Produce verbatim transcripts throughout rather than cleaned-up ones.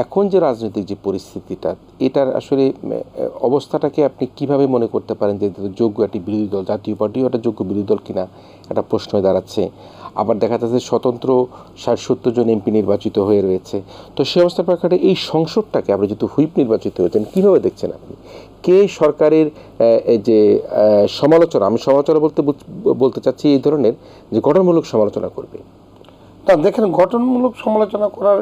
এখন যে রাজনৈতিক যে পরিস্থিতিটা, এটার আসলে অবস্থাটাকে আপনি কিভাবে মনে করতে পারেন যে যোগ্য একটি বিরোধী দল, জাতীয় পার্টিও একটা যোগ্য বিরোধী দল কিনা একটা প্রশ্ন হয়ে দাঁড়াচ্ছে। আবার দেখা যাচ্ছে স্বতন্ত্র ষাট সত্তর জন এমপি নির্বাচিত হয়ে রয়েছে। তো সে অবস্থার প্রেক্ষাপটে এই সংসদটাকে আপনি যেহেতু হুইপ নির্বাচিত হয়েছেন, কীভাবে দেখছেন আপনি? কে সরকারের যে সমালোচনা, আমি সমালোচনা বলতে বলতে চাচ্ছি এই ধরনের যে গঠনমূলক সমালোচনা করবে? তা দেখেন, গঠনমূলক সমালোচনা করার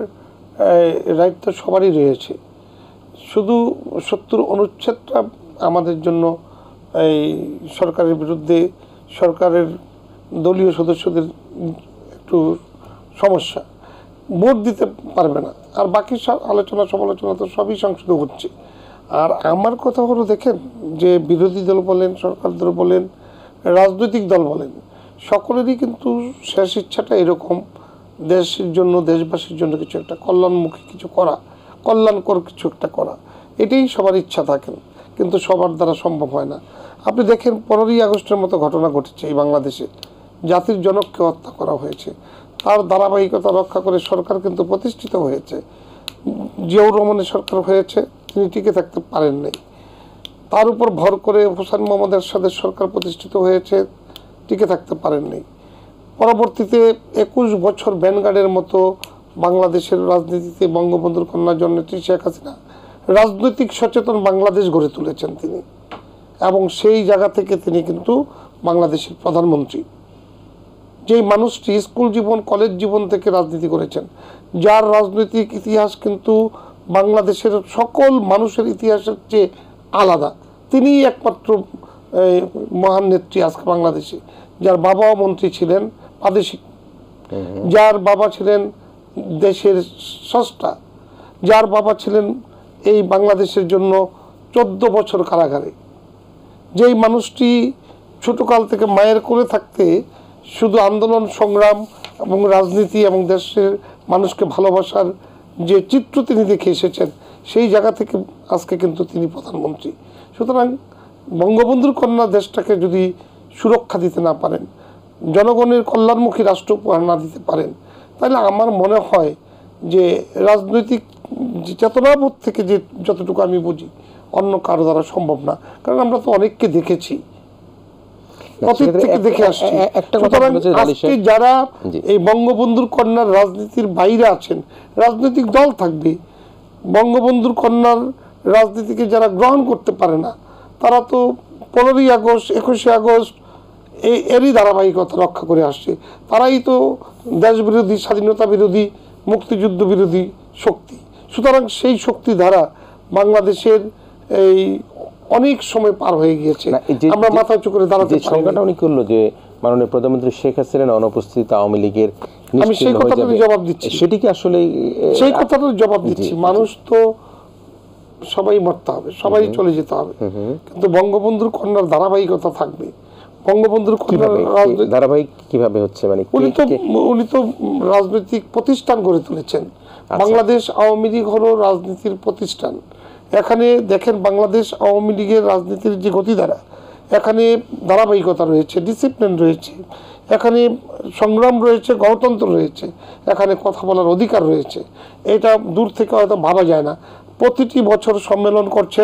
রাইট তো সবারই রয়েছে। শুধু সত্তর অনুচ্ছেদটা আমাদের জন্য এই সরকারের বিরুদ্ধে সরকারের দলীয় সদস্যদের একটু সমস্যা, ভোট দিতে পারবে না। আর বাকি সব আলোচনা সমালোচনা তো সবই সংসদে হচ্ছে। আর আমার কথা হলো, দেখেন যে বিরোধী দল বলেন, সরকার দল বলেন, রাজনৈতিক দল বলেন, সকলেরই কিন্তু শেষ ইচ্ছাটা এরকম, দেশের জন্য, দেশবাসীর জন্য কিছু একটা কল্যাণমুখী কিছু করা, কল্যাণকর কিছু একটা করা, এটাই সবার ইচ্ছা থাকেন। কিন্তু সবার দ্বারা সম্ভব হয় না। আপনি দেখেন, পনেরোই আগস্টের মতো ঘটনা ঘটেছে এই বাংলাদেশে, জাতির জনককে হত্যা করা হয়েছে। তার ধারাবাহিকতা রক্ষা করে সরকার কিন্তু প্রতিষ্ঠিত হয়েছে। জিয়াউর রহমানের সরকার হয়েছে, তিনি টিকে থাকতে পারেন নাই। তার উপর ভর করে হোসেন মোহাম্মদ এরশাদের সরকার প্রতিষ্ঠিত হয়েছে, টিকে থাকতে পারেন নাই। পরবর্তীতে একুশ বছর ভ্যানগার্ডের মতো বাংলাদেশের রাজনীতিতে বঙ্গবন্ধুর কন্যা জননেত্রী শেখ হাসিনা রাজনৈতিক সচেতন বাংলাদেশ গড়ে তুলেছেন তিনি, এবং সেই জায়গা থেকে তিনি কিন্তু বাংলাদেশের প্রধানমন্ত্রী। যেই মানুষটি স্কুল জীবন, কলেজ জীবন থেকে রাজনীতি করেছেন, যার রাজনৈতিক ইতিহাস কিন্তু বাংলাদেশের সকল মানুষের ইতিহাসের চেয়ে আলাদা, তিনি একমাত্র মহান নেত্রী আজকে বাংলাদেশে, যার বাবাও মন্ত্রী ছিলেন প্রাদেশিক, যার বাবা ছিলেন দেশের স্রষ্টা, যার বাবা ছিলেন এই বাংলাদেশের জন্য চোদ্দ বছর কারাগারে, যেই মানুষটি ছোটকাল থেকে মায়ের কোলে থাকতে শুধু আন্দোলন সংগ্রাম এবং রাজনীতি এবং দেশের মানুষকে ভালোবাসার যে চিত্র তিনি দেখে এসেছেন, সেই জায়গা থেকে আজকে কিন্তু তিনি প্রধানমন্ত্রী। সুতরাং বঙ্গবন্ধুর কন্যা দেশটাকে যদি সুরক্ষা দিতে না পারেন, জনগণের কল্যাণমুখী রাষ্ট্র উপহার না দিতে পারেন, তাহলে আমার মনে হয় যে রাজনৈতিক চেতনাবোধ থেকে যে যতটুকু আমি বুঝি, অন্য কারো দ্বারা সম্ভব না। কারণ আমরা তো অনেককে দেখেছি, অতীত থেকে দেখে আসছি। সুতরাং আজকে যারা এই বঙ্গবন্ধুর কন্যার রাজনীতির বাইরে আছেন, রাজনৈতিক দল থাকবে, বঙ্গবন্ধুর কন্যার রাজনীতিকে যারা গ্রহণ করতে পারে না, তারা তো পনেরোই আগস্ট, একুশে আগস্ট এই এরই ধারাবাহিকতা রক্ষা করে আসছে। তারাই তো দেশ বিরোধী, স্বাধীনতা বিরোধী, মুক্তিযুদ্ধ বিরোধী শক্তি। সুতরাং সেই শক্তি দ্বারা বাংলাদেশের এই অনেক সময় পার হয়ে গিয়েছে, আমরা মাথা উঁচু করে দাঁড়াতে পারি। সংখ্যাটা উনি করলো যে মাননীয় প্রধানমন্ত্রী শেখ হাসিনার অনুপস্থিত আওয়ামী লীগের, আমি সেই কথাটার জবাব দিচ্ছি, সেটি কি আসলে সেই কথাটার জবাব দিচ্ছি। মানুষ তো সবাই মরতে হবে, সবাই চলে যেতে হবে, কিন্তু বঙ্গবন্ধুর কন্যার ধারাবাহিকতা থাকবে। বঙ্গবন্ধুর কন্যার ধারাবাহিক কিভাবে হচ্ছে, মানে উনি তো উনি তো রাজনৈতিক প্রতিষ্ঠান গড়ে তুলেছেন। বাংলাদেশ আওয়ামী লীগ হলো রাজনীতির প্রতিষ্ঠান। এখানে দেখেন, বাংলাদেশ আওয়ামী লীগের রাজনীতির যে গতিধারা, এখানে ধারাবাহিকতা রয়েছে, ডিসিপ্লিন রয়েছে, এখানে সংগ্রাম রয়েছে, গণতন্ত্র রয়েছে, এখানে কথা বলার অধিকার রয়েছে। এটা দূর থেকে হয়তো ভাবা যায় না। প্রতিটি বছর সম্মেলন করছেন,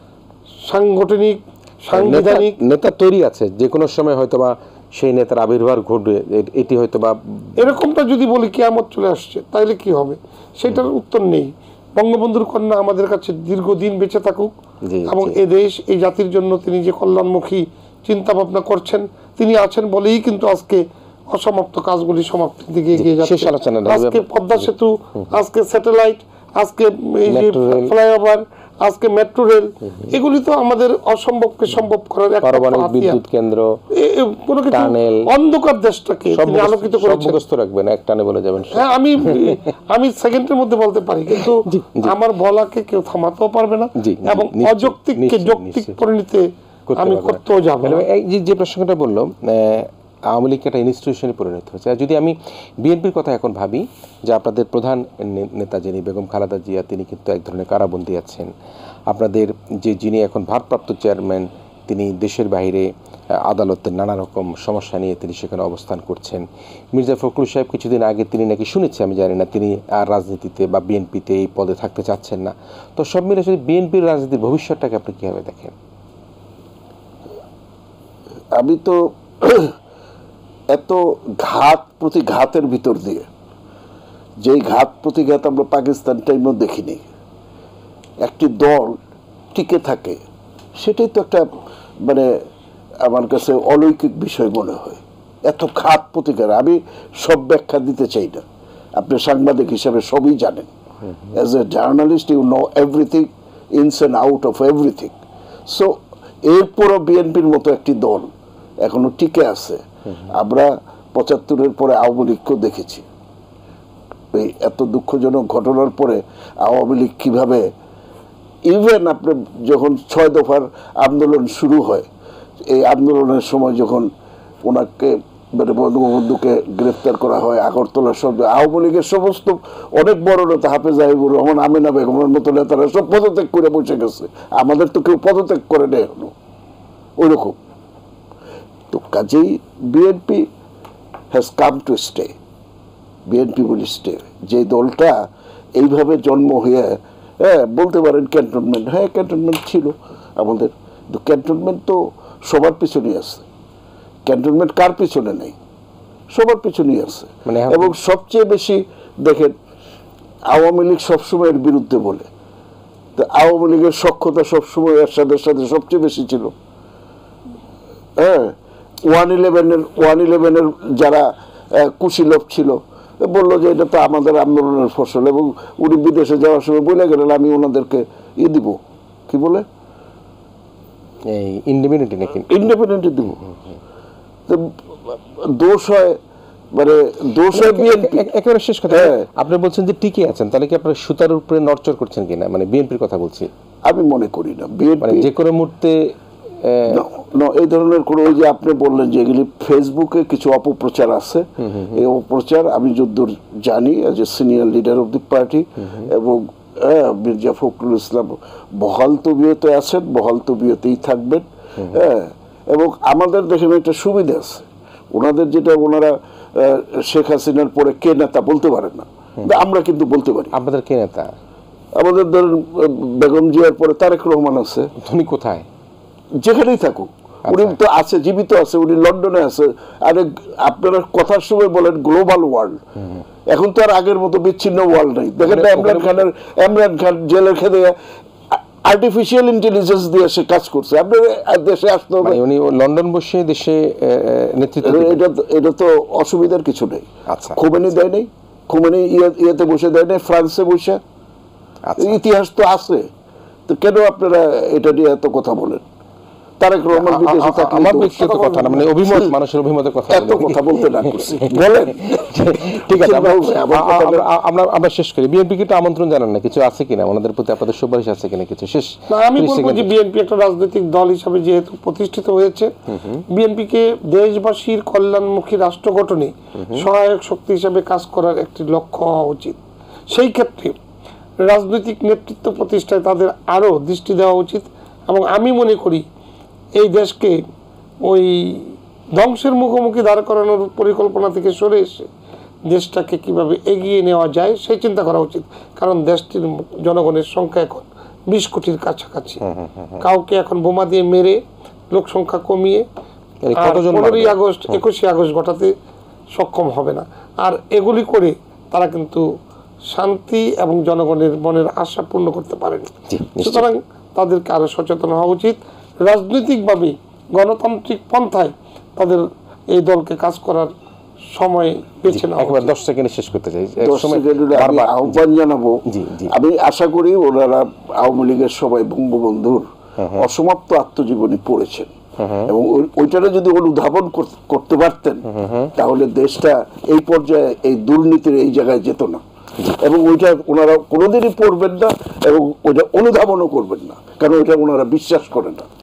সাংগঠনিক সাংবিধানিক নেতা তৈরি আছে, যে কোনো সময় হয়তো বা সেই নেতার আবির্ভাব ঘটবে, এটি হয়তো বা এরকমটা যদি বলি কিয়ামত চলে আসছে, তাইলে কি হবে? সেটার উত্তর নেই। বঙ্গবন্ধুর কন্যা আমাদের কাছে দীর্ঘদিন বেঁচে থাকুক, এবং এ দেশ, এই জাতির জন্য তিনি যে কল্যাণমুখী চিন্তা ভাবনা করছেন, তিনি আছেন বলেই কিন্তু আজকে অসমাপ্ত কাজগুলি সমাপ্তির দিকে এগিয়ে যাচ্ছে। আজকে পদ্মা সেতু, আজকে স্যাটেলাইট, আজকে এই যে ফ্লাইওভার, আজকে মেট্রো রেল, এগুলি তো আমাদের অসম্ভবকে সম্ভব করার একটা বিদ্যুৎ কেন্দ্র, কোনো কিছু অন্ধকার দেশটাকে তিনি আলোকিত করেছেন। রাখবেন এক টানে বলে যাবেন। হ্যাঁ, আমি আমি সেকেন্ডের মধ্যে বলতে পারি, কিন্তু আমার বলাকে কেউ থামাতেও পারবে না, এবং অযৌক্তিককে যৌক্তিক পরিণতি আমি করতেও যাব না। যে প্রসঙ্গটা বললো, আওয়ামী লীগ একটা ইনস্টিটিউশনে পরিণত হয়েছে। আর যদি আমি বিএনপির কথা এখন ভাবি, যে আপনাদের প্রধান নেতা যিনি বেগম খালেদা জিয়া, তিনি কিন্তু এক ধরনের কারাবন্দী আছেন। আপনাদের যে যিনি এখন ভারপ্রাপ্ত চেয়ারম্যান, তিনি দেশের বাইরে আদালতের নানা রকম সমস্যা নিয়ে তিনি সেখানে অবস্থান করছেন। মির্জা ফখরুল সাহেব কিছুদিন আগে তিনি নাকি শুনেছি, আমি জানি না, তিনি আর রাজনীতিতে বা বিএনপিতে এই পদে থাকতে চাচ্ছেন না। তো সব মিলে আসলে বিএনপির রাজনীতির ভবিষ্যৎটাকে আপনি কীভাবে দেখেন? আমি তো এত ঘাত প্রতিঘাতের ভিতর দিয়ে, যেই ঘাত প্রতিঘাত আমরা পাকিস্তান টাইমও দেখিনি, একটি দল টিকে থাকে, সেটাই তো একটা মানে আমার কাছে অলৌকিক বিষয় মনে হয়। এত ঘাত প্রতিঘাত আমি সব ব্যাখ্যা দিতে চাই না, আপনি সাংবাদিক হিসাবে সবই জানেন। As a journalist you know everything, ins and out of everything. So এরপরও বিএনপির মতো একটি দল এখনো টিকে আছে। আমরা পঁচাত্তরের পরে আওয়ামী লীগকেও দেখেছি, এই এত দুঃখজনক ঘটনার পরে আওয়ামী লীগ কীভাবে, ইভেন আপনি যখন ছয় দফার আন্দোলন শুরু হয়, এই আন্দোলনের সময় যখন ওনাকে মানে বঙ্গবন্ধুকে গ্রেফতার করা হয় আগরতলার সব, আওয়ামী লীগের সমস্ত অনেক বড় নেতা হাফেজ জাহিবুর রহমান, আমিনা বেগমের মতো নেতারা সব পদত্যাগ করে বসে গেছে। আমাদের তো কেউ পদত্যাগ করে নেই এখনো ওই রকম। তো কাজেই BNP has come to stay, BNP will stay. যে দলটা এইভাবে জন্ম হয়ে, হ্যাঁ বলতে পারেন ক্যান্টনমেন্ট, হ্যাঁ ক্যান্টনমেন্ট ছিল আমাদের, কিন্তু ক্যান্টনমেন্ট তো সবার পিছনেই আছে। ক্যান্টনমেন্ট কার পিছনে নেই? সবার পিছনেই আছে। মানে এবং সবচেয়ে বেশি দেখেন আওয়ামী লীগ সবসময় এর বিরুদ্ধে বলে, তো আওয়ামী লীগের সক্ষতা সবসময় এরশাদের সাথে সবচেয়ে বেশি ছিল। হ্যাঁ, ওয়ান ইলেভেনের ওয়ান ইলেভেনের যারা কুশীলভ ছিল বললো যে এটা তো আমাদের আন্দোলনের ফসল, এবং উনি বিদেশে যাওয়ার সময় বলে গেলেন আমি ওনাদেরকে ই দিব, কি বলে ইন্ডিপেন্ডেন্ট নাকি ইন্ডিপেন্ডেন্ট দিব। তো দোষ হয় মানে দোষ হয় বিএনপি। একেবারে শেষ কথা, আপনি বলছেন যে টিকে আছেন, তাহলে কি আপনারা সুতার উপরে নড়চড় করছেন কিনা? মানে বিএনপির কথা বলছি আমি মনে করি না বিএনপি যে কোনো মুহূর্তে এই ধরনের কোনো, ওই যে আপনি বললেন যে এগুলি ফেসবুকে কিছু অপপ্রচার আছে, এই অপপ্রচার আমি যদ্দূর জানি as a senior leader of the party, এবং মির্জা ফখরুল ইসলাম বহাল তবিয়তে আছেন, বহাল তবিয়তেই থাকবেন। হ্যাঁ, এবং আমাদের দেখেন একটা সুবিধা আছে, ওনাদের যেটা ওনারা শেখ হাসিনার পরে কে নেতা বলতে পারেন না, আমরা কিন্তু বলতে পারি। আপনাদের কে নেতা? আমাদের ধরেন বেগম জিয়ার পরে তারেক রহমান আছে। উনি কোথায়? যেখানেই থাকুক, উনি তো আছে, জীবিত আছে, উনি লন্ডনে আছে। আরে আপনারা কথার সময় বলেন গ্লোবাল ওয়ার্ল্ড, এখন তো আর আগের মতো বিচ্ছিন্ন ওয়ার্ল্ড নাই। দেখেন না ইমরান খানের, ইমরান খান জেলের খেতে আর্টিফিশিয়াল ইন্টেলিজেন্স দিয়ে সে কাজ করছে। আপনার দেশে আসতে হবে, উনি লন্ডন বসে দেশে নেতৃত্ব, এটা এটা তো অসুবিধার কিছু নেই। আচ্ছা, খুমেনি দেয় নাই, খুমেনি ইয়েতে বসে দেয় নাই, ফ্রান্সে বসে। ইতিহাস তো আছে, তো কেন আপনারা এটা নিয়ে এত কথা বলেন? তারেক রহমান বিদেশে থাকলে, আমার ব্যক্তিগত কথা না, মানে অভিমত, মানুষের অভিমতের কথা, এত কথা বলতে না করছি বলেন। ঠিক আছে, আমরা আমরা শেষ করি। বিএনপি কি আমন্ত্রণ জানান না, কিছু আছে কিনা ওনাদের প্রতি, আপনাদের সুপারিশ আছে কিনা কিছু? শেষ আমি বলবো যে বিএনপি একটা রাজনৈতিক দল হিসাবে যেহেতু প্রতিষ্ঠিত হয়েছে, বিএনপিকে দেশবাসীর কল্যাণমুখী রাষ্ট্র গঠনে সহায়ক শক্তি হিসাবে কাজ করার একটি লক্ষ্য হওয়া উচিত। সেই ক্ষেত্রে রাজনৈতিক নেতৃত্ব প্রতিষ্ঠায় তাদের আরও দৃষ্টি দেওয়া উচিত। এবং আমি মনে করি এই দেশকে ওই ধ্বংসের মুখোমুখি দাঁড় করানোর পরিকল্পনা থেকে সরে এসে দেশটাকে কিভাবে এগিয়ে নেওয়া যায় সেই চিন্তা করা উচিত। কারণ দেশটির জনগণের সংখ্যা এখন বিশ কোটির কাছাকাছি। কাউকে এখন বোমা দিয়ে মেরে লোক সংখ্যা কমিয়ে পনেরোই আগস্ট একুশে আগস্ট ঘটাতে সক্ষম হবে না। আর এগুলি করে তারা কিন্তু শান্তি এবং জনগণের মনের আশা পূর্ণ করতে পারেনি। সুতরাং তাদেরকে আরো সচেতন হওয়া উচিত। রাজনৈতিকভাবে গণতান্ত্রিক পন্থায় তাদের এই দলকে কাজ করার সময় বেছে নেওয়া। একবার দশ সেকেন্ডে শেষ করতে চাই, আমি আহ্বান জানাবো। আমি আশা করি ওনারা আওয়ামী লীগের সবাই বঙ্গবন্ধুর অসমাপ্ত আত্মজীবনী পড়েছেন, এবং ওইটারে যদি অনুধাবন করতে পারতেন তাহলে দেশটা এই পর্যায়ে এই দুর্নীতির এই জায়গায় যেত না। এবং ওইটা ওনারা কোনোদিনই পড়বেন না, এবং ওইটা অনুধাবনও করবেন না, কারণ ওইটা ওনারা বিশ্বাস করেন না।